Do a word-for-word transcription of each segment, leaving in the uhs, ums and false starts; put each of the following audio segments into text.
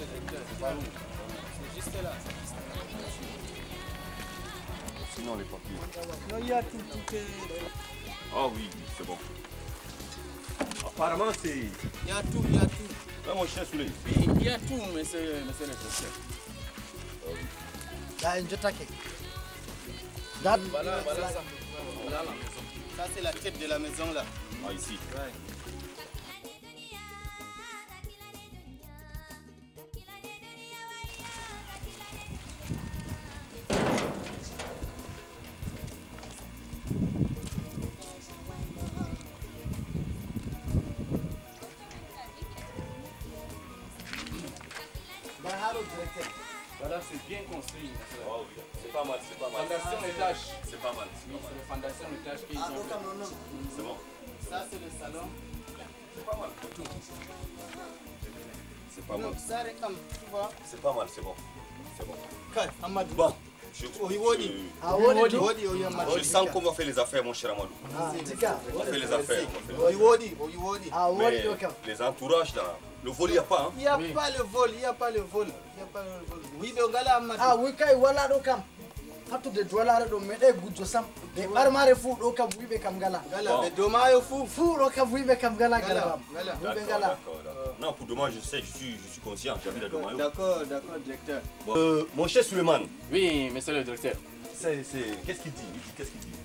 C'est pas long. C'est juste là. Sinon les papiers. Non, il y a tout, tout est... Ah oui, c'est bon. Apparemment c'est... Il y a tout, il y a tout. Là mon chien Souley. Oui, il y a tout, monsieur, monsieur le docteur. Là, une jetake. Voilà, voilà ça. Voilà la maison. Ça c'est la tête de la maison là. Ah ici. Ouais. Voilà, c'est bien construit. Oh, oui. C'est pas mal, c'est pas mal. Fondation étage. C'est pas mal. Oui, c'est la fondation étage qu'ils Ah, ont donc, fait. non, non. C'est bon. Ça c'est le salon. C'est pas mal. C'est pas mal. Donc ça réclame, tu vois. C'est pas mal, c'est bon. C'est bon. Kai, Amadou. Bon. Je, Oui, Wodi. Ah, Wodi. Wodi, oui, je, Amadou. je sens qu'on va faire les affaires, mon cher Amadou. Ah, Tika. On fait les affaires. on fait les Oui, Wodi, oui, Wodi. Ah, Mais Wodi, ok. les entourages là, le vol il n'y a pas. Hein. Il n'y a Oui. pas le vol, il n'y a pas le vol. Il n'y a pas le vol. Oui, donc là, Amadou. Ah, oui, kai, wala do kam. Hattude dollar do mede gujjo sam. Be barmare fu do kam wibe kam gala. Gala, mais demain, il faut. Fu do kam wibe kam gala Gala, gala. gala. Wibe D'accord, gala. d'accord, d'accord. Non, pour demain, je sais, je suis, je suis conscient. J'habite à Domayo. D'accord, d'accord, directeur. Bon. Euh, mon cher Suleiman, Oui, monsieur le directeur. c'est, c'est... qu'est-ce qu'il dit, il dit Qu'est-ce qu'il dit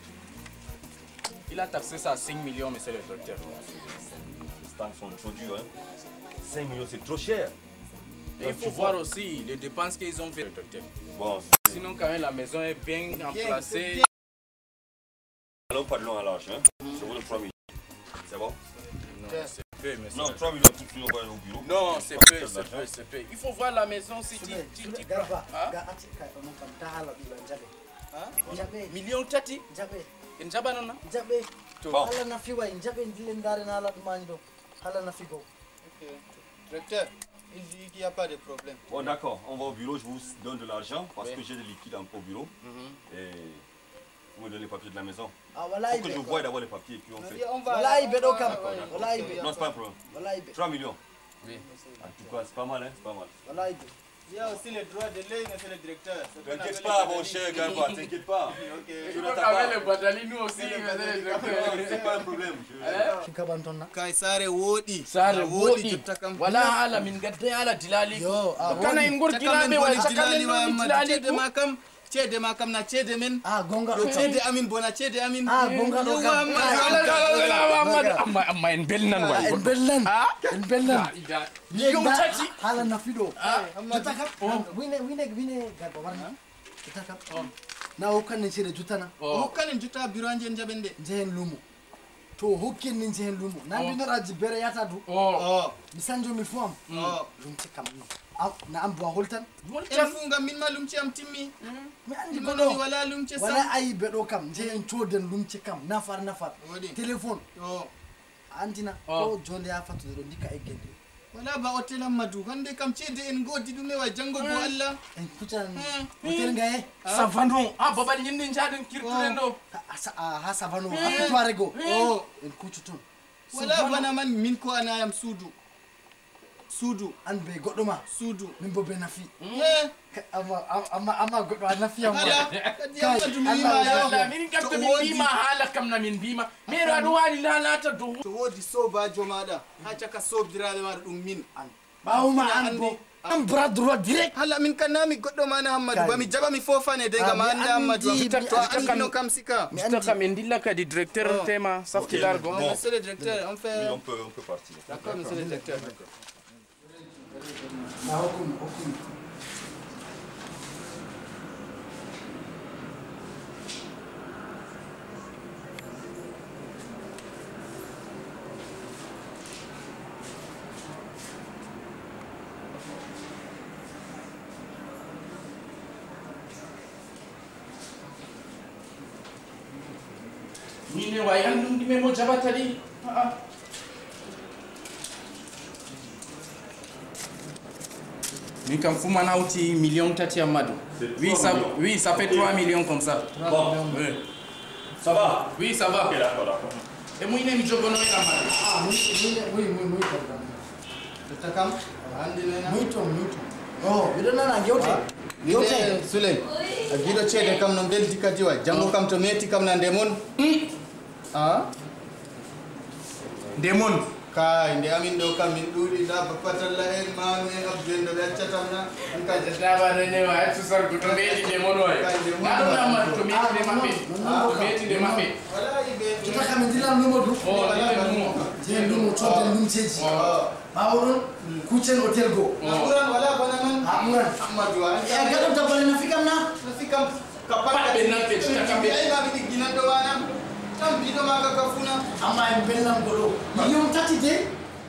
Il a taxé ça à cinq millions, monsieur le directeur. Les stands sont trop durs. Hein. cinq millions, c'est trop cher. Et il faut voir aussi les dépenses qu'ils ont fait, le docteur. Bon, Sinon, quand même, la maison est bien emplacée. allons parlons à l'argent. Hein. C'est bon, trois millions. C'est bon Non, c'est peu, monsieur. Non, trois millions, tout de suite, on va aller au bureau. Non, c'est peu, c'est peu, c'est peu. Il faut voir la maison si tu tu tu Garba. Ah? Ga ati kai on kam ta hala do jabe. Ah? Jabe. Million tati Jabe. in jaba non na? Jabe. Bon. Hala na fiwa in jabe ndile ndare na hala mani do. Hala na figo. Ok. Directeur, il dit qu'il n'y a pas de problème. Bon, d'accord, on va au bureau, je vous donne de l'argent parce Oui. que j'ai des liquides en- au bureau. Et vous me donnez les papiers de la maison. Ah, Il wallahi faut que be. je voie d'abord les papiers et puis on fait. On va. Wallahi be do kam. Ah, ouais, Wallahi ok. be. Non, c'est pas un problème. Wallahi be. trois millions. Oui. En tout cas, c'est pas mal, hein, c'est pas mal. Wallahi be. Il y a aussi les droits de l'œil, monsieur le directeur. C'est qu'on T'inquiète appelle pas, les mon badali. cher Garba, t'inquiète pas. Ok. Je Il ne faut t'attends qu'avec pas. les badali, nous aussi, monsieur le directeur. C'est pas un problème. je- Shinkaban tonna. Kai sare wodi. Sare wodi jotta kam. wala ala min gadde ala dilali Yo, ah, kana wodi. en gor ginabe wala chakamen no dilali dilali cede makam. Cede makam na cede men. Ah, gonga Yo do. cede amin bona cede amin. Ah, gonga do kam. amma amma en belnan Ah, way en bellan. En bellan. Million tati. Hala na fido. Ah, Juta kam. Wine wine wine garba warna. Juta kam. Na hokkan ni sire jutana. o kanin jutta biro anje jabende. Jehen lumo. To hokkin ni jehen lumo. Na bi noraji bere yata du. oh Oh. Mi sanjo mi fam. Oh. Lum ci kam no. Aw na am bo holtan. En funga min malum ci am timmi. Mi andi Min ko malum do. wala lum ci Wala sam. ayi be do kam jehen choden lum ci kam nafar nafar. Wodi. Telephone. Oh. Antina Oh. ko jonde ya fatu do ndika e gende. Wala ba hotel Amadou. Hande kam cede en godi dum e wa jango do Allah. En kutan Hmm. hotel ngaye. savano ah babal nyinde jaden kirtulen do Ha savano ha tuare go. Oh. En kucutun. Wala bana man min ko anayam suudu. Suudu. An be goddo ma. Suudu. Min bo be nafi. Eh. Amma amma amma goddo an nafi am. Wala. Kadi Amadou mi ma Allah yo. min gabta To min wodi- bima hala kam na min bima mero ado wani lalata do To wodi sobajo maɗa ha caka sobdiraɓe maɗa ɗum min an. Bawma Ina an andi. bo. An bras droit direct. Hala min kannami goɗɗo mana Hammadou Kai. bami jaɓami fofane de gam Ah, mi ande andi, Hammadou mi to andi. andino kam sika. Mi Jutta andi. kam en dilla kadi directeur Oh. tema saftilargo Bon. Monsieur le directeur, on Oui, fait... on peut, on peut partir. D'accord, monsieur le directeur. Na hukum hukum. ni ne wayan dum dime mo jabatali ah Min kam fu man hawti million tati Amadou. Oui, ça, oui, ça fait trois millions comme ça. Bon, Oui, ça va. oui ça va. Ok, d'accord, d'accord. Et moi, il est jogono ina Amadou. Ah, oui, oui, oui, oui, oui. Jotta kam, andi no ina. Muito, muito. Oh, we don't know na gewte. Gewte Sule. A gido cede kam no beldi kadi wa. Jango kam to meti kam na ndemon. Ah? Ndemon. Kai nde amin do kam min dudi da papatalla en ma men abdendo be chatamna. Ka jata ba ne wa ai susar ko to meti ndemon wa. Na do na ma to meti de mabe. To meti de mabe. Wala ibe. Kita kami dilam numo du. Oh, ni numo. Je numo chotel num cheji. Bawon kuchen hotel go. Amuran wala bana man. Amuran. Amadu wa. Eh gado tabale nafika na. Nafika kapat Pa be nan pe ta Bi ay ba bi ginan do wana. Tam bido maga kafuna. Ama en bellam golo. Million tati de.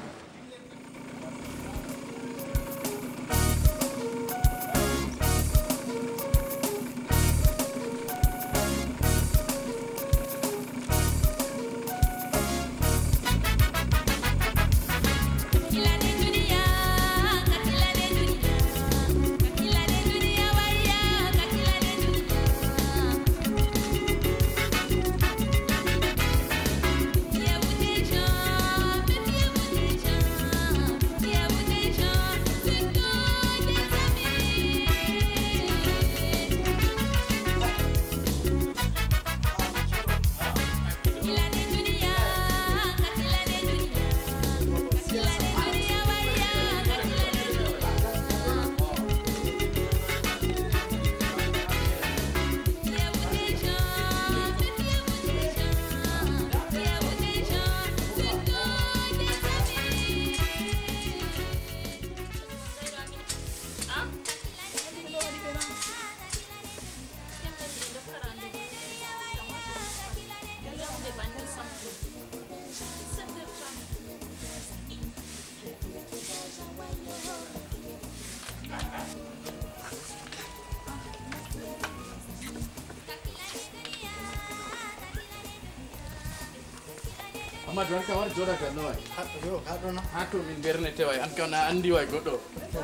Amma don ka war joda ka no. Yo, gado na. Ha to min berne te way an ka na andi way godo.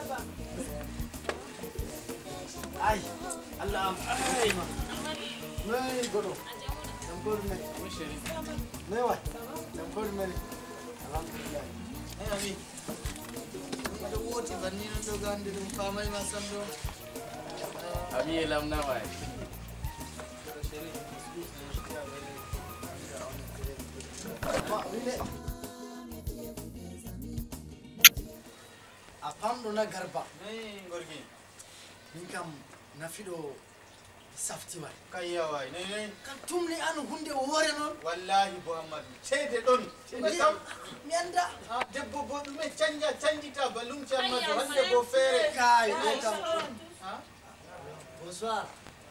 Ay, Allah am. Ay, Nay godo. Nam gol me. Mishiri. Nay wa. Nam gol me. Alhamdulillah. Ay ami. Ada woti banni no do gande dum famai masam do. Abi elam na way. Apamdo na garba. Nay gorgi. Ninkam nafido safti wa. Kayya way. Nay nay. Kan tumni anu hunde wore non. Wallahi Muhammad. Cede don. Cede tam. Mi anda. Ah debbo bo me canja canjita balum chamma do hande bo fere. Kai, e kam. Ha? Bonsoir.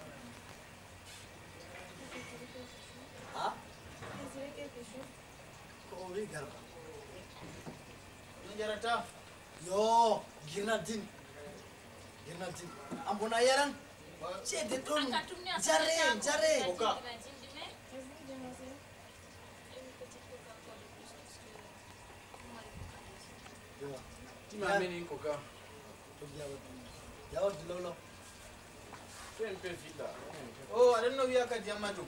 Ah? Ko wi garba. Ni jarata. Yo, girnadin. Girnadin. Ambona yaran. Cede don. Jare, jare. Oka. Tima meni ko ka. Yawo dilolo. Pen pe fita. Oh, I don't know wiya ka diamatu.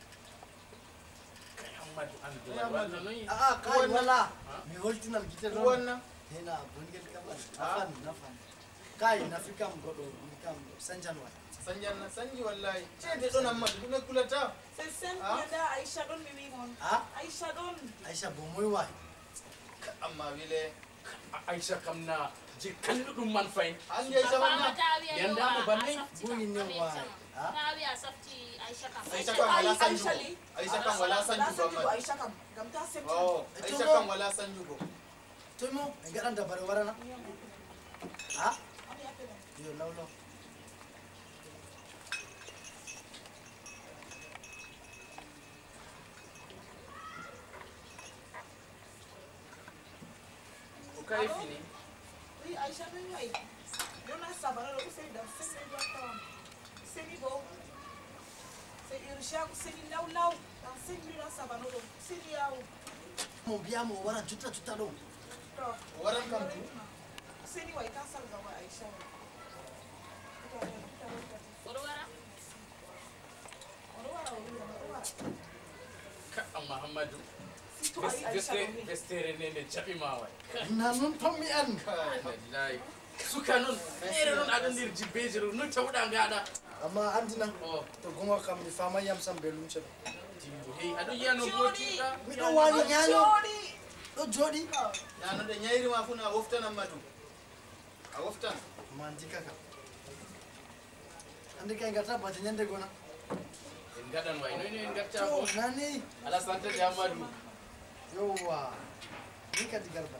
Amadu ando. Amadu. Ah, kai wala. Mi holtinal gite don. Wanna? Hena bungel kabar. Nafan, nafan. Kai nafika mgodo nikam sanjanwa. Sanjanna sanji wallahi. Cede don amma dum kulata. Sen Ah? yada Aisha don mi wimon. Ah, Aisha don. Aisha bomoy wa. Amma wile Aisha kam na je kallu dum man fain. an je sawanna. Yanda mo banni Buni ne wa. Ah, Nawiya safti Aisha kam. Aisha kan wala sanju. Aisha li. Aisha kan wala sanju Sanju Muhammad. Aisha kam. Gamta septi. Oh, Aisha kan wala sanju go. tomo ngadan da bare warana. Ah, yo law law. kai fini. Oui, Aisha don wai. Dona sabara lo sai da sai da ta. Sai ni bo. Sai irsha ku sai law law. Dan sai ni da sabara lo. Sai yawo. Mo biya mo wara tuta tuta do. To. Waran kam tu. Sai ni wai ka sal ga wa Aisha. Orwara. Orwara orwara. Ka Muhammadu. Vestere vestere ne ne chapi mawai. Na nun pammi an. Wallahi. suka non mere non aɗa nder jibbeje ɗo no tawɗa ngaɗa amma andina o to gonga kam mi fama yam sam be lumce hey aɗa yiyano gotiɗa miɗo wani ñaño ɗo jooɗi ñanoɗe ñayrima fu no a woftan Amadou a woftan ma ndika kam andi kay gata bate ñande gona en gaɗan way noyno en gatta to ko nani ala santade Amadou yowwa ni kadi garba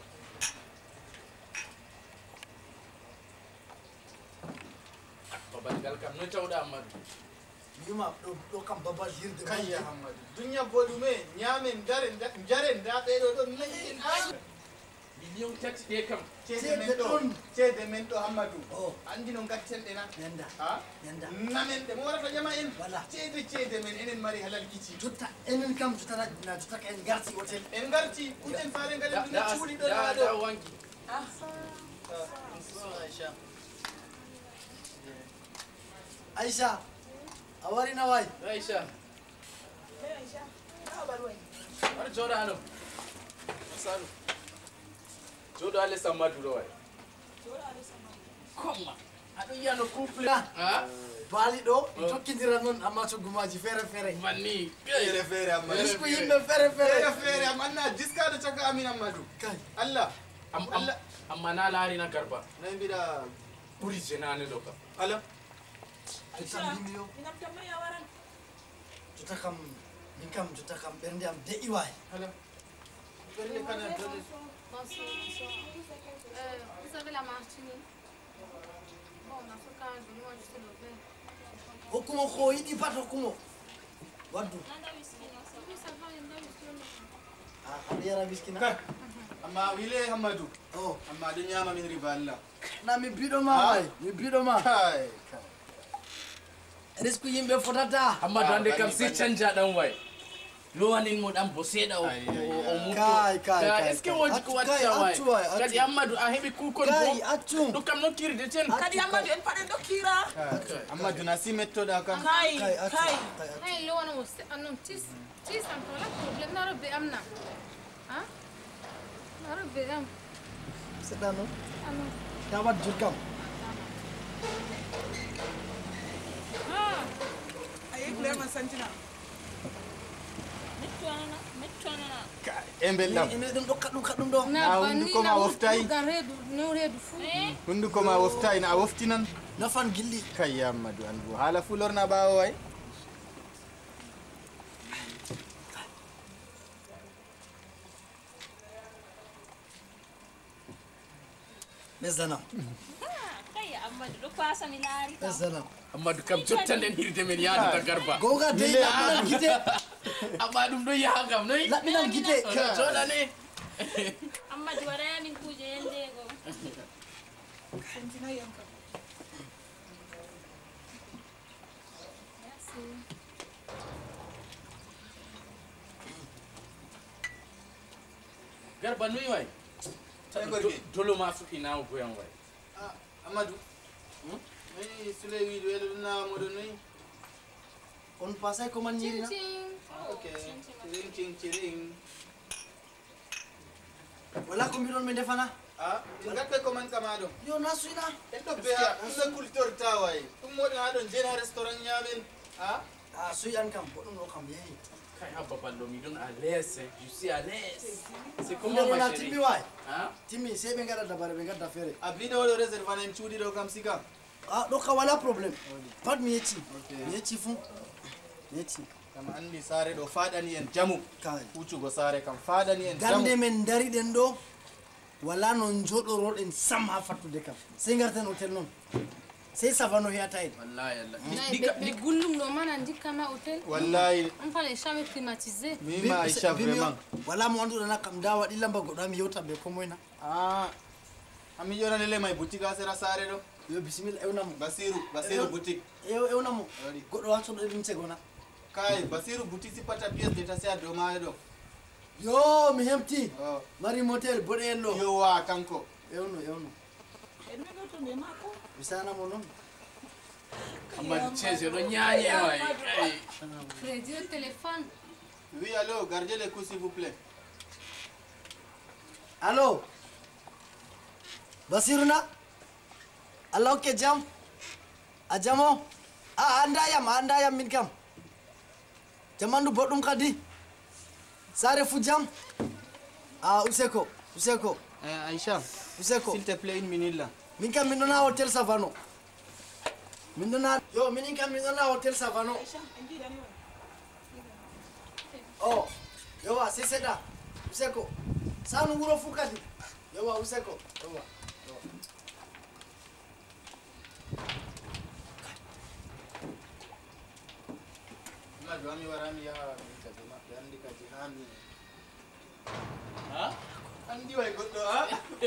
babal ngal kam no tawɗa Amadou yuma ɗo ɗo kam babal hirde kayya Amadou dunya boɗume ñamen daren jaren da ɓeɗo ɗon nayi million tati ɗe kam ceede men ɗo ceede men ɗo Amadou o andi no gatten ɗe na yanda ha yanda namen ɗe mo warata ƴama en Voilà. ceede ceede men enen mari halal kici jotta enen kam jottana na jotta ka en garti hôtel en garti kuɗen faare ngalen da ɗum cuuɗi ɗo da ɗa da ɗo wangi Aisha Aisha a wari na wai Aisha Me Aisha, na balwai. war joɗa hano salu joɗo ale Amadou ɗo way Jora ali sama. komma aɗa yiyano couple Ah. ha baali ɗo ɓe tokkidira noon amma to gumaji feere feere manni feere feere Amadou jusqu'o yimɓe feere feere feere feere am anna jiskaɗo cagga amin Amadou kay Allah am am Allah amma na laarina garba nayi mbiɗa ɓuri jenane ɗo kam ala jotta mbimi yo Minam tamma ya waran. jotta kam min kam jotta kam ɓernde am deƴi waay ala ɓernde kana dole Bonsoir, bonsoir. Euh, vous avez la martini? Bon, dans ce cas, je vais juste le verre. hokkumo ko yiɗi pat hokkumo waddu Nanda whisky, non? Oui, ça va, il y a un whisky. a aɗa yara miskina kay amma wile Amadou o amma aɗa ñama min riba Allah na mi biɗoma Ah. way mi biɗoma kay kay risque yimɓe fotata Amadou Ah, hande kam bani, si bani. canjaɗan way lowanin mo ɗan bo seeɗa o Ay, ay, o ay. mutto Kay, kay, Ka- kay, est ce que kay. woodi Accu- ko kay, watta way accu way, accu. kadi Amadou a heeɓi kukon kay bo accum ɗum kam nokkirde ten Kadi Amadou en paɗen ɗo kira. Amadou na si mettoɗa kam Kai, kay accu kai. kay accu Hey, le wana wose anom tis tis am tola problem na robe am na. Ha? Na robe am. seɗɗa noon Anom. ya wat jur kam Ah, Ayi Clement Santina. metwana, metwana. e belɗam ene ɗum ɗo kaɗɗum kaɗɗum ɗo Na Ah, bani hunduko ma na woftayi. ga redu, no redu fu. hunduko ma woftay na a woftinan nafan gilɗi kay Amadou an bo haala fu lorna ɓawo way ɓesdanam Kai Amadou ɗo pasa mi laari kam. ɓesdanam Amadou kam jotta nden hirde men yaadata garba gonga dey laɓɓinam gite amma ɗum ɗo yaha kam noyi laɓɓinam gite joɗane Amadou waɗaya min kuje yendego. Santina yanka. Merci. garba noyi way Ay, gorgui. doloma fuɗɗi nawugo yan way Ah, Amadou noyi Souley wiide weɗo ɗum nawamoɗo noyi on pasay koman ñirina Ting. ok ciring cing ciring wala ko mbiɗon ɓe ndefana a gatɓe commande kama ɗon yo na suyna en ɗo be ha ɗum cultorta way ɗum moɗon ha ɗon jeeni ha restaurant ñamen a a suy an kam boɗɗum ɗo kam yeehi kay abba ballo mi ɗon à l'aise je suis à l'aise c'est comment ɗumɗona ma timmi chérie way hein timmi sey ɓe gaɗa dabare ɓe gadda feere a biɗo waɗo réserve an en cuuɗi ɗo kam sikam a ɗo ka wala probléme pat mi yecci mi yecci fuu mi yecci kam andi saare ɗo faɗani en jamu kay huccugo saare kam faɗani en darde jamu men dariɗen ɗo wala no joɗoroɗen sam ha fattude kam sey garten hôtel noon sey savano heyata en wallahi allah Nay, be be gullum no mana ndikama hotel. wallahi On parle jamais climatisé. mima aicha vraiment wala mo anduɗana kam da waɗi lamba goɗɗo ami yewta ɓe ko moyna a ami jonanele may boutique ha sera saare ɗo yo bisimilla ewnamo basiru basiru boutique ew ewnamo Waɗi. goɗɗo wattoɗo ɗum cegona kay basiru boutique sippata pièce détachée a dow mayo ɗo yo mi hemti o mari motel boɗeyel ɗo yowa kanko ewno ewno En mi ɗo to nde mako. mi sanamo noon amadou thiese ɗo ñaañe way ay Crédit au téléphone. oui allo gardez les coups s'il vous plaît allo basiruna Allah okke jam. A jamo. A anda yam, anda yam min kam. Jamandu boɗɗum kadi. Sare fu jam. Ah Useko, Useko. Eh, Aïcha, Useko. s'il te plaît, une minute là. Min kam min ɗon ha hôtel Savano. Min ɗon ha yo min kam min ɗon ha hôtel Savano. Oh, yowa sai seɗɗa. Useko. Sanu wuro fu kadi. Yowa Useko. Yowa. Wami warami ya kaje ma andi kaje hani. Ha? Andi way goddo ha?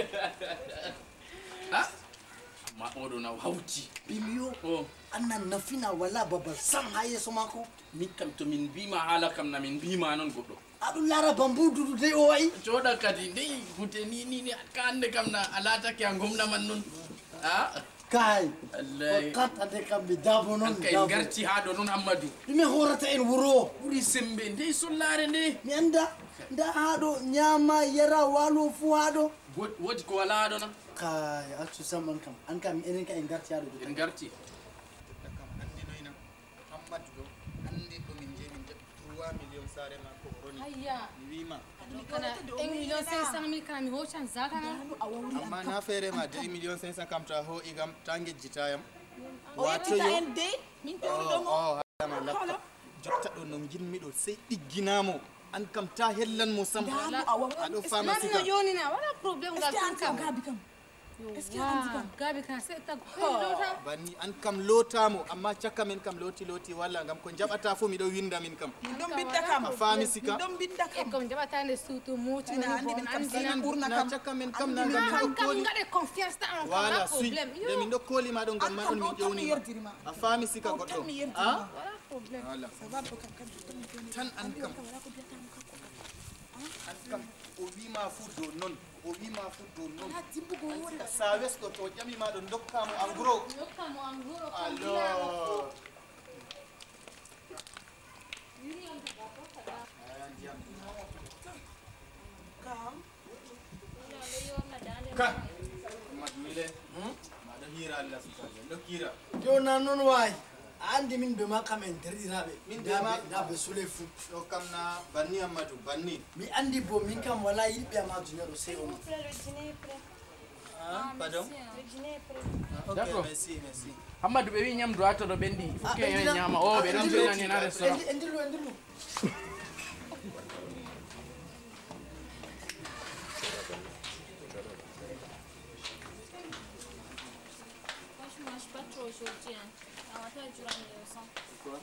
Ha? Ma odo na hauti. Bimiyo. Oh, Annan nafina wala babal sam ha yeso mako. min kam to min bima hala kam na min bima non goddo. Aɗum lara bambu dudu dai o wayi. Joda kadi dai hute ni ni ni kande kam na alata ke ngomna man non. Ha? Kai. Wallahi. Fakat ade kam mi dabo non. Kay garti ha do non Amadou. Ɗume horata en wuro. Buri sembe ndey sollare nde. Mi anda. Nda haɗo nyama yara walo fu haɗo. Wodi ko wala do na. Kai accu samman kam. An kam enen ka en garti haɗo. En garti. Kam andi noina. Muhammad do andi do min je min jabi trois millions sare ma ko roni. Ayya. Mi wima. Kana un million cinq cent mille kana mi hocan zaka na. Amma na fere ma de un million cinq cent kam ta ho igam tange jitayam. O yettita en dey min pewɗomo. Oh, ma laptop. Jotta do no jinmi do sey digginamo. An kam ta hellan mo sam. Ado pharmacie Nan kam. no yoni na wala problem ga Est-ce kan que kam. Gabi kam? Est-ce que Wa gabi kan sai ta lota. Bani an kam lotamo amma cakka men kam loti loti walla ngam ko jabata fu mi do winda min kam. Min ɗon binda kam. A pharmacie Min kam. ɗon binda E kam. kom jabata ne sutu mutu Ina ni andi bon min kam andi sai na. nan ɓurna Na kam. cakka men kam na Andi ngam min min Kan do kam koli. ngade confiance ta an Wala wala sui. problem. De min do koli ma do ngam An man kam on ɗo min tan mi jewni. yerdirima. A pharmacie ka Ɗo tan goddo. mi Ah? yerdirima. Wala problem. Wala. Sababu kam kam tan mi jewni. Tan an kam. An kam o wima fu do non. O wima fu do non. Na timbugo wore. Sa westo to jami ma do dokkamo en gros. Yokka mo am guro ko Alors. Kam. Ka. Madmile. Ma do hira Allah subhanahu. Do hira. Yo na non wayi. Andi min be ma kam en derɗiraɓe. Min Da be ma- ɓe- da ɓe sule fu. Do kam na banni Amadou banni. Mi andi bo min kam wala yiɗɓe amaju neɗo sey on. Ah, pardon. Ok, D'accord. merci, merci. Amadou be wi nyamdu ato do bendi. Ah, Fuke ɓe en ndina- nyama. Oh, be ah, ram ndillo- jena ni na restaurant. Endi- endillu endillu. Franchement, je suis pas trop aujourd'hui. Hein. On va faire durant les leçons. Pourquoi?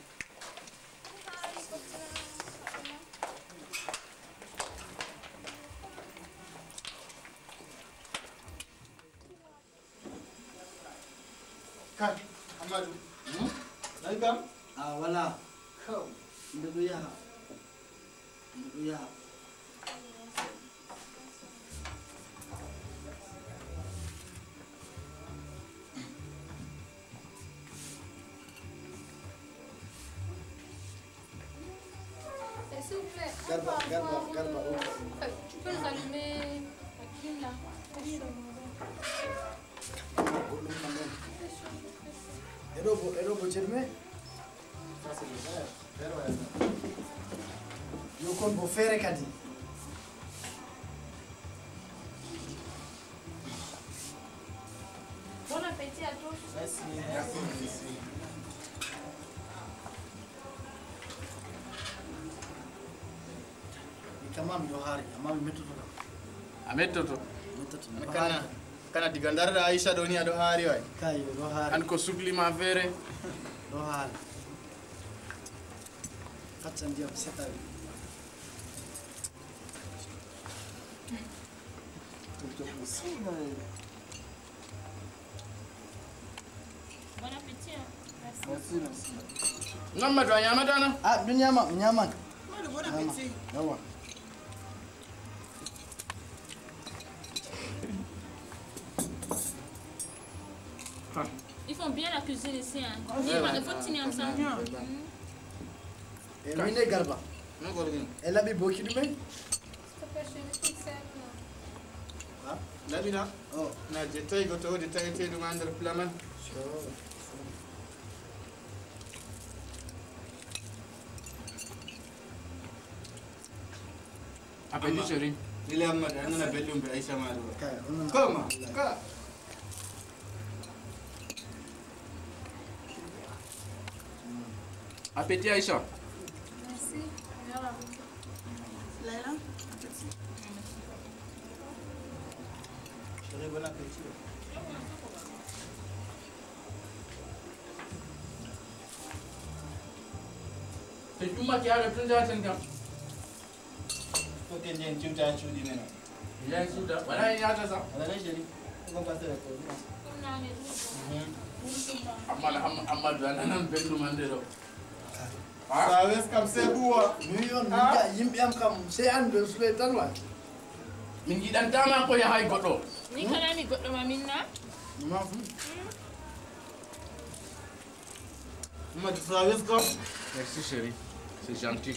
Kan, Amadou. Hmm? Nai kam? Ah wala. Kaw. Nde ɗo yaha. Nde ɗo yaha. S'il vous plaît. Garba, garba, garba. Tu peux nous allumer la clim là. Eɗo bo eɗo bo ceɗume? Yo kon bo feere kadi. Bon appétit à tous. Merci, merci, merci. Mi kama miɗo haari amma mi mettoto kam. Amettoto. Mettoto miɗo Kana, haari. kana diga ndarɗa Aisha ɗo ni aɗo haari way. Kay miɗo haari. An ko sublima fere. Ɗo haari. Facca ndiyam seɗɗa. Bon appétit. Hein. Merci. Merci, merci. Amadou a nyamata na. Ah, mi ñama, mi ñaman. Wala bon appétit. Yawa. Ils font bien la cuisine ici. Hein. Il faut que tu n'aimes ça. E mine garba. No gorgin. E laɓi boki ɗumen? S'il te plaît, chérie, fix ça. Ha? labina Oh. na jettai go to de tawete dum andar plaman Appelli Sherry. ile amma da nana bellum be Aisha ma do Kai, wannan koma ka Appétit Aïcha. Merci. Meilleur appétit. Laila. Très bon appétit. Te cuma ki ada tun da tan kam. Ko ke jen tuta chudi mena. Ya su da wala ya ta sa. Ala ne jeri ko ba ta ko. Comme on est tous. Amma amma amma da nan bellu man de do. Sabes kam se buwa. Million minga yimɓe am kam sey an ɓe suɓe tan wa Min giɗantama ko yahay goɗɗo. Ni kana mi goɗɗo ma minna? ma fu Ma sabes kam Merci chérie. C'est gentil.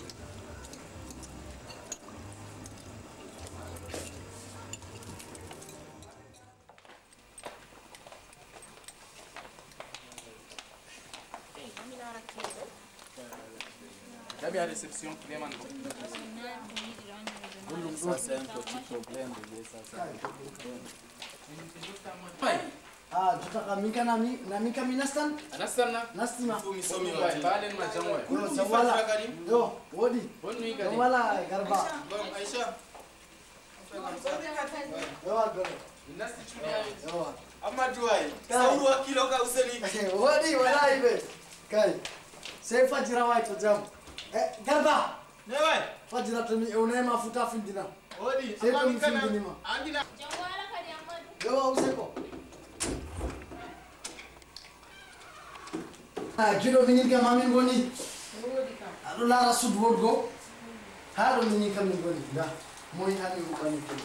T'as à réception, Clément. ça c'est un petit problème de ça ça. ah tutaka min ka nami nami ka mi nastan Anastanna. nastima Fu mi so mi Wai, wati. balen ma jamwai. yo jam wala yo woɗi Bonnu jam gadi. wala garba Bom Aisha. yowa gore Nasti chudi ay. yowa Amma duwai. Kai. Sauru wa kilo ka useni. woɗi wallahi ɓe kay sey fajira way to jam e garba Ne wai. fajira to mi ewnayma futa findina Odi Sai amma to mi mi kana. findinima Andina. Jawala kadi Amadou. yowa useko ha kiɗo minin kam amin goni aɗo laara sud wodgo ha ɗo minin kam min goni da moyi hami huɓani ko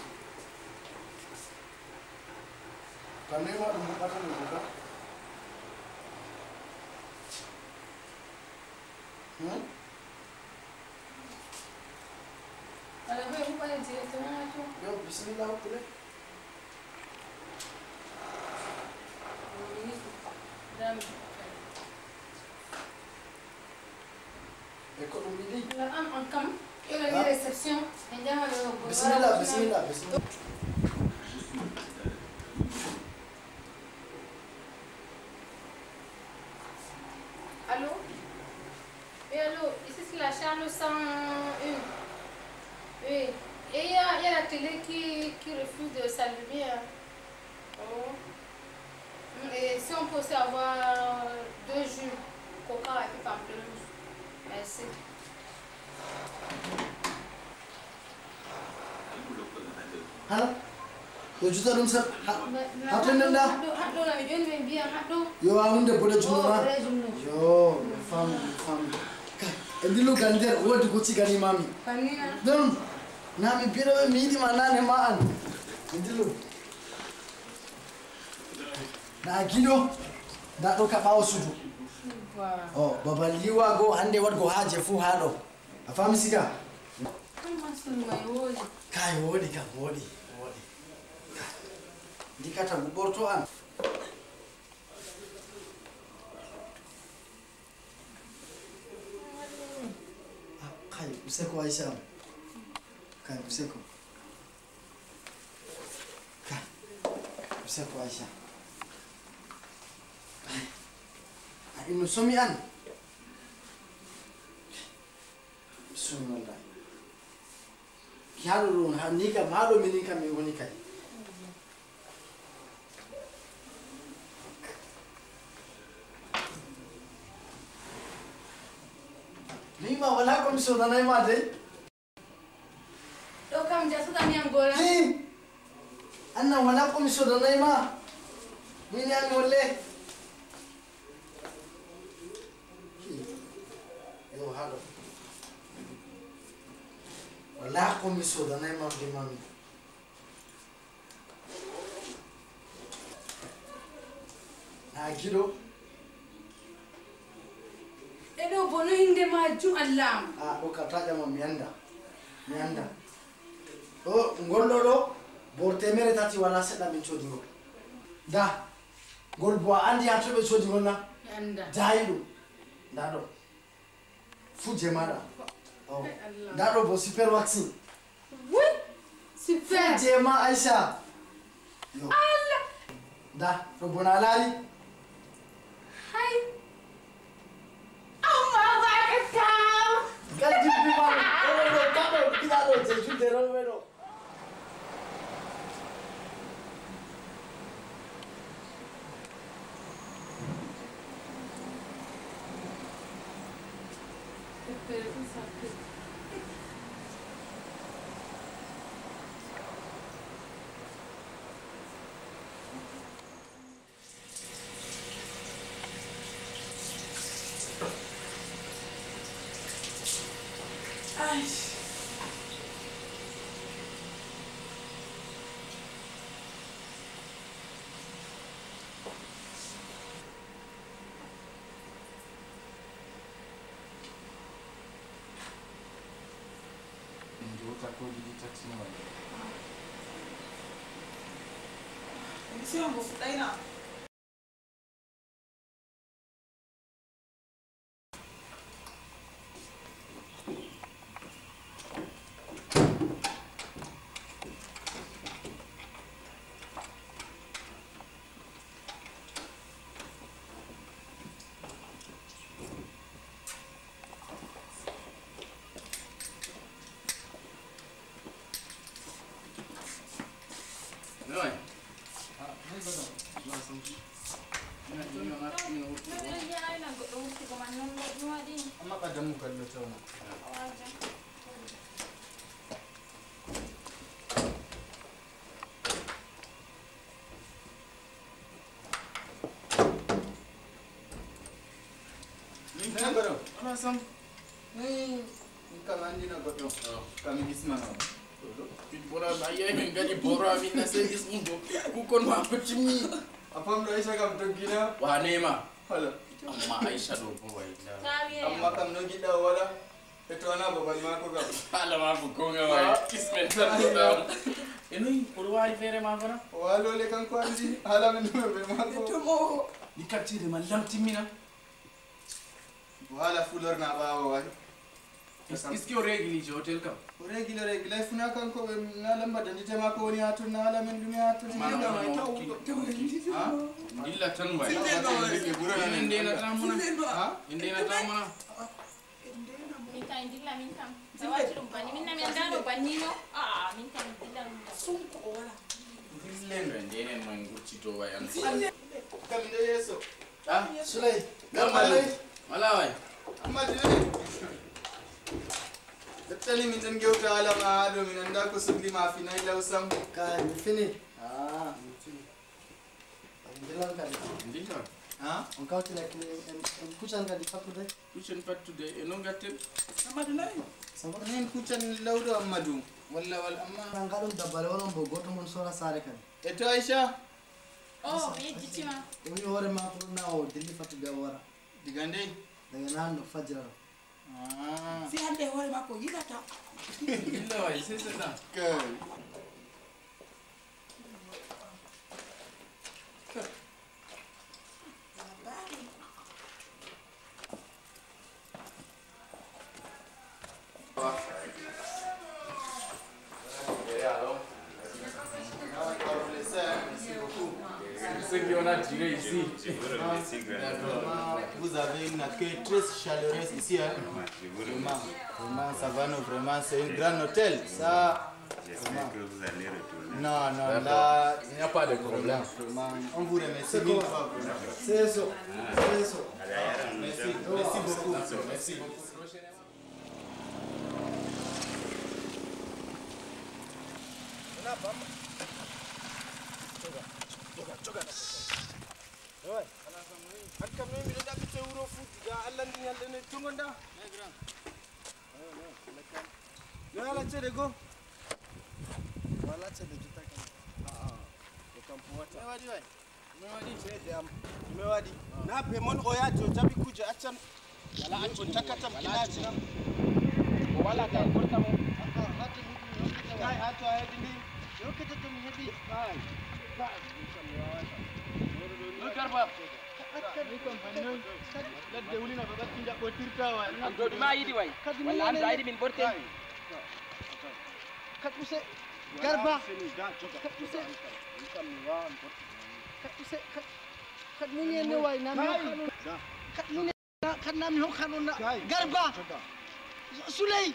kamnema ɗum huɓatami ko ka Ala bai mu bane je to na to. yo bisimilla hokkule Dam. e ko ɗum yiɗi La am an kam. Ila ni reception. Ndama lo go. bisimilla bisimilla bisimilla Allô? Oui, allô, ici c'est la chambre cent un. Oui. Et il y, a il y a la télé qui, qui refuse de s'allumer. hein. Oh. Et si on peut aussi avoir deux jus, coca et puis pamplemousse. Merci. hala yo juta ɗum sat Haɗo nanda? haɗo na mi joni min mbiyan haɗo. yo a hunde boɗe Oh, junoma vrai jumno. yo mi famdi mi famdi e ndilugal nder woodi ko ciganimami Kanina. ɗum na mi biɗoɓe mi yiɗima nane ma an mi ndilu na giɗo nda ɗo ka ɓawo sudu Voilà. o babal yiwago hande waɗgo haaje fuu ha ɗo a fami siga Comment ça me wodi? kay woɗi kam woɗi woɗi ndikata guɓorto an Ah, kay useko Aisha am kay useko kay useko Aisha a ino somi an bismillah ki haɗo ɗum ha ni kam haɗo minin kam min woni kay mima wala komi sodanayma dey Ɗo kam jasuɗam yam gola. Hi! Anna wala komi sodanayma min yami wolle yo haɗo wala komi sodanayma de mami na giɗo Ɗeɗo bono inde majum Allah. a ɗo ka taƴama mi anda mi anda o ngolɗo ɗo bor temere tati wala seɗɗa min coodi ngol da ngol bo a andi ha to ɓe coodi ngol na dayi ɗum nda ɗo fuje maɗa nda ɗo bo super waxing fuje ma Aisha yo da ɗo bo na laari gaddi bima oɗo ɗo kaɗo giɗaɗo je julde rewɓe ɗo Ai. Ndio utakuwa digitati na wewe. Sio nguvu daina. Noi. Amma kadamu kallo tauna. Ni kana baro. Ana sam. Ni kama ndina goto. Kami gismana. Bora aye min gadi bora min na sai ismundo. Ku kon ma putimi. Apam do Aisha kam to gina. Wa nema. Hala. Amma Aisha do bo wai. Amma kam no gida wala. Eto ana babal ma ko kam. Hala ma ko ko nga wai. Kismet sa. Enoi porwai fere ma gona. Walo le kan ko andi. Hala men do be ma ko. Tomo. Ni katire man lamtimina. Wala fulor na bawo wai. Iski o regili je hotel kam. O regili regili funa kan ko na lamba da ndite ma ko woni hatun na hala men dumi hatun. Mana ma taw. Ha? Illa tan wai. Inde na tamuna. Ha? Inde na tamuna. Minta indila minta. Sawati rumpani minna miandano panino. Ah, minta indila minta. Sunko wala. Islenga ndene man gurchito wai an. Kam de yeso. Ah, Sulay gamale. Malawai. Amma de. Dattali min tan gewta ala ma hado min anda ko sugli ma fi nay lawsam. kay mi fini ah mi fini ndilan kadi Ndika. Ha? on kawti like en kucan kadi fattude Kuchen pattude e no gatten. Amadu nay. Nen kutan lawdo Amadou. Walla wal amma. nan gaɗum dabbare onon bo goto mon sora sare kadi Eto Aisha. Oh, yejitima. o wi hoore ma pour na o dilli fattude o wara Diga ndey. daga nan no fajjira ɗo Ah. Si hande hore makko yidata. Illa wai sai sai da. Kai. Ceux qui ont attiré ici. Vous avez une accueil très chaleureuse ici. Hein? Vraiment, vraiment, ça va nous vraiment. C'est un grand hôtel. Ça. J'espère que vous allez retourner. Non, non, là. Il n'y a pas de problème. Vraiment, on vous remercie mille fois. c'est ça c'est ça Merci, merci beaucoup. Merci beaucoup. na pemon oya jo jabi kuje achan wala accho takatam ilaji wala ka korta mo kai hato ayadi rokkete to mi heɓi garba ladde wulina ko ɓatti jaɓɓotirta wa an do ma yiɗi way walla an do a yiɗi min ɓorte kat use garba kat use kat use kat muñene way nami hokkano kat muñe kat nami hokkano na garba Suley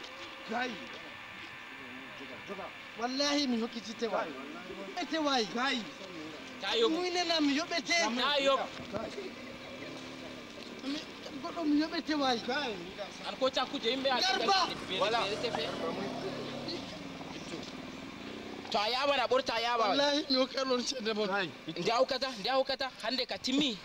wallahi mi hokkitite way ete way tayo muñene nam yoɓete tayo goɗɗo mi yoɓete way an ko cakkuje yimɓe garba voilà to a yawan a ɓorta a yawa wallahi mi hokkanon ceede mon nde a hokkata nde a hokkata hande ka timmi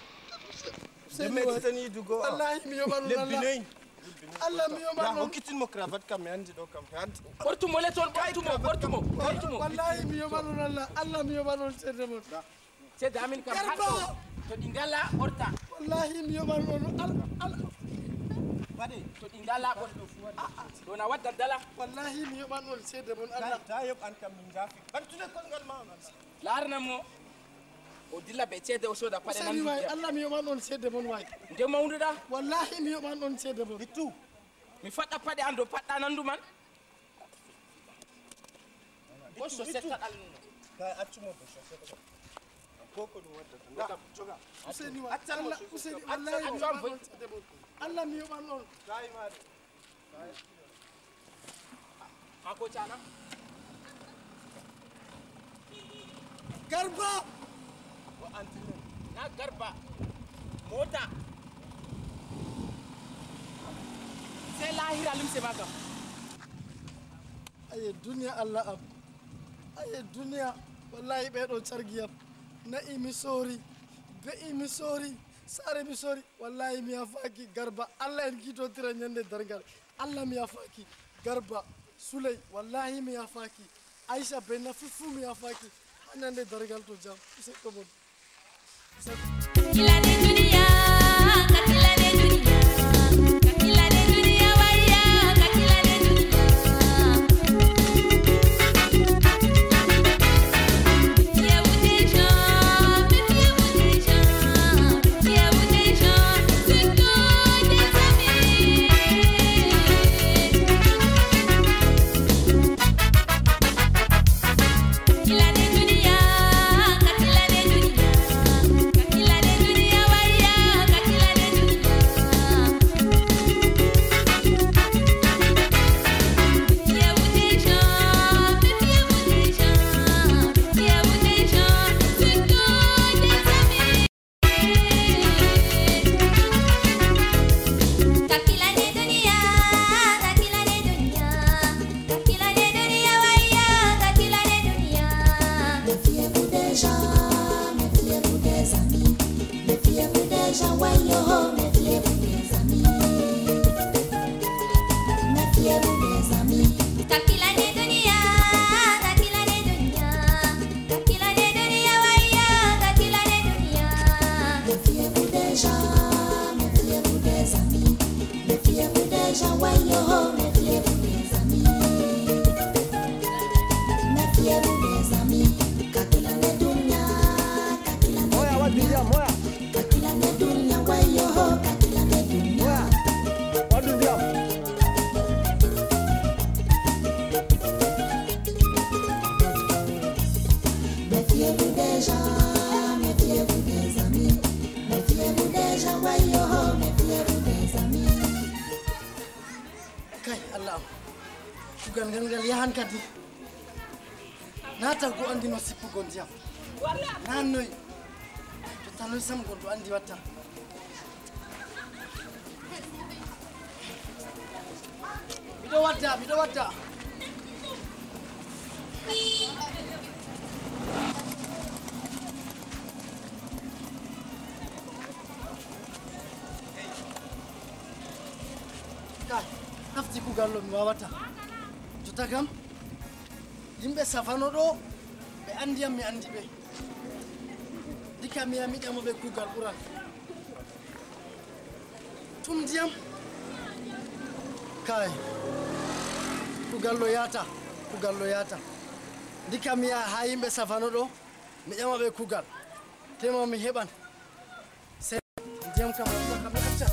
wallahi mi yoɓanon allah Allah mi yoɓanon hokkitinmo cravate kam mi andi ɗo kam ɓortumo le toon ɓortumo ɓortumo ɓortumo wallahi mi yoɓanon allah allah mi yoɓanon ceede mon ceede amin kam haɗɗo to ɗi ngala ɓorta wallahi mi yoɓanon allah to ɗi ngala ɓorta ɗo na wadda dala wallahi mi yoɓanon ceede mon allah ta yoɓ an kam min jaafi ɓantude kolngal ma laarnan mo o dilla ɓe ceede o sooda paɗe sani way allah mi yoɓanon ceede mon way nde mawduɗa wallahi mi yoɓanon ceede mon ittu mi faɗɗa paɗe an do paɗɗa nandu man bo so settaɗal kay accumo bo so settaɗal ko ko ɗum waddata joga useni way allah useni wallahi mi yoɓanon ceede mon allah mi yoɓanon kay maɗe ha ko cana garba na garba mota sai lahira limse maka aye duniya allah am aye duniya wallahi ɓeɗo cargiyam na'i mi sori be'i mi sori sare mi sori wallahi mi yafaki garba allah en kitotira ñande dargal allah mi yafaki garba Suley wallahi mi yafaki Aisha be nafi fu mi yafaki ñande dargal to jam use ko mon Kakilane dunia, kakilane dunia, kakilane dunia waya, kakilane dunia. Méfiez-vous des gens, méfiez-vous des gens, méfiez-vous des gens, c'est que des amis. Kakilane dunia, kakilane dunia. Kakilane dunia waya, kakilane dunia. Méfiez-vous des gens, méfiez-vous des gens, méfiez-vous des gens, c'est que des amis. Kakilane dunia, kakilane dunia, kakilane dunia waya, kakilane dunia. Méfiez-vous des gens, méfiez-vous des amis. Méfiez-vous des gens, wayo, méfiez-vous des amis. Méfiez-vous des amis. Kakilane dunia, kakilane dunia, kakilane dunia waya, kakilane dunia. Méfiez-vous des gens, méfiez-vous des amis. Méfiez-vous des gens, wayo, méfiez-vous des amis. Méfiez-vous des amis. Kakilane dunia, kakilane dunia. Kakilane dunia, wayo, kakilane dunia. Méfiez-vous des gens, méfiez-vous des amis. Méfiez-vous des gens, wayo, méfiez-vous des amis. kay allah am kugal ngal ngal yahan kadi nata go andino sippugo ndiyam nannoy jottanoy sam gonɗo andi watta miɗo wadda miɗo wadda kay hafti kugal ɗo mi wawata jotta kam yimɓe safano ɗo ɓe andiyam mi andi ɓe dika mi yamiɗamo ɓe kugal ɓuran tum ndiyam kay kugal ɗo yata kugal ɗo yata ndika mi yaha ha yimɓe safano ɗo mi ƴama ɓe kugal tema mi heɓan se ndiyam kam kam mi acca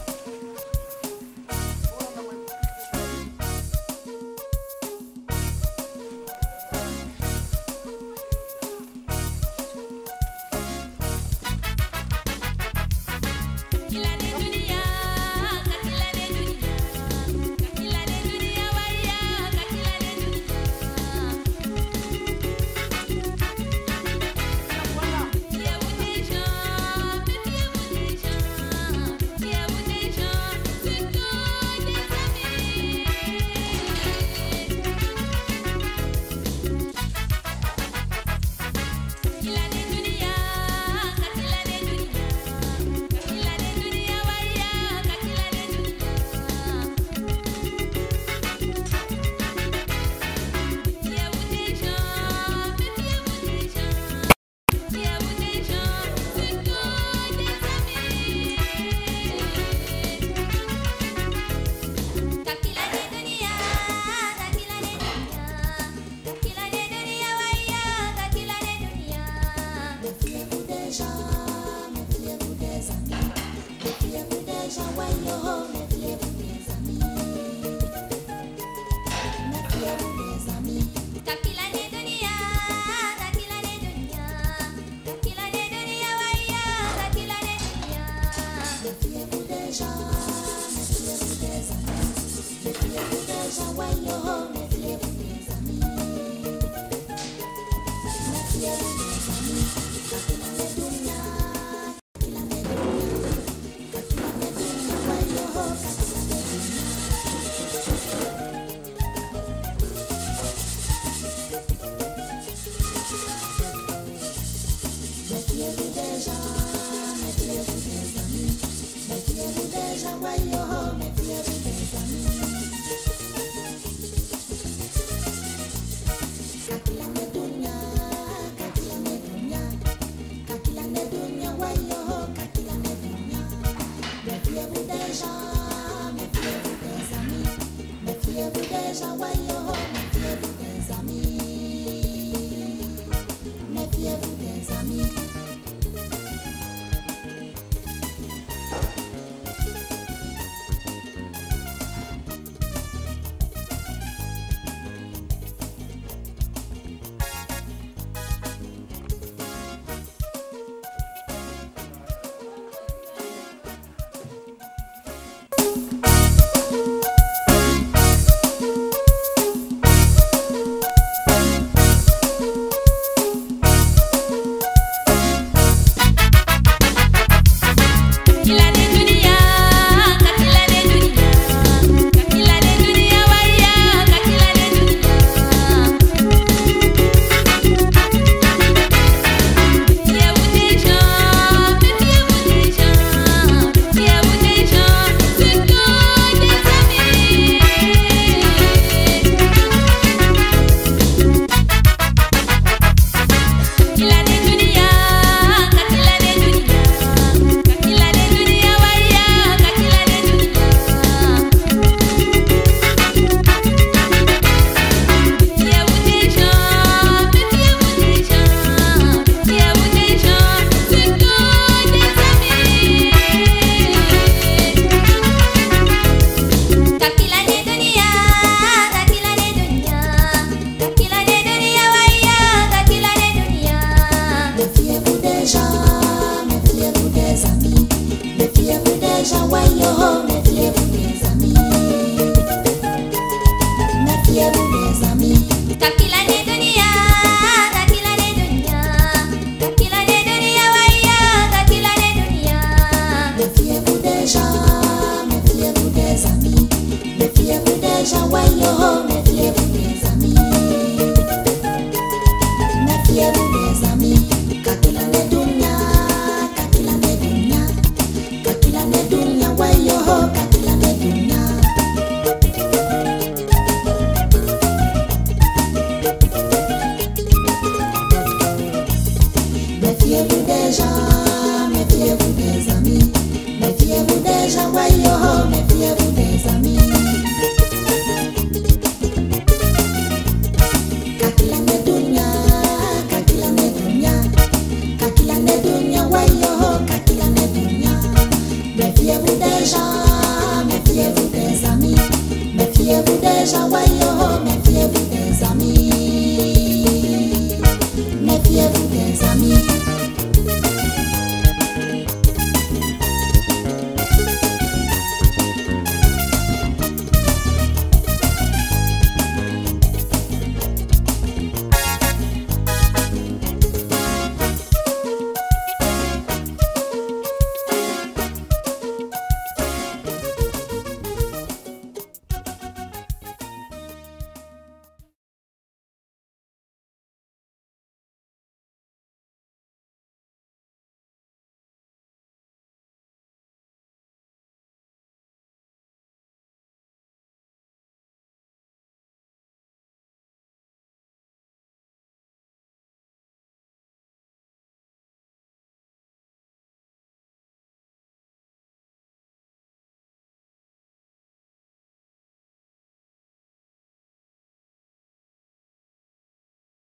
Takila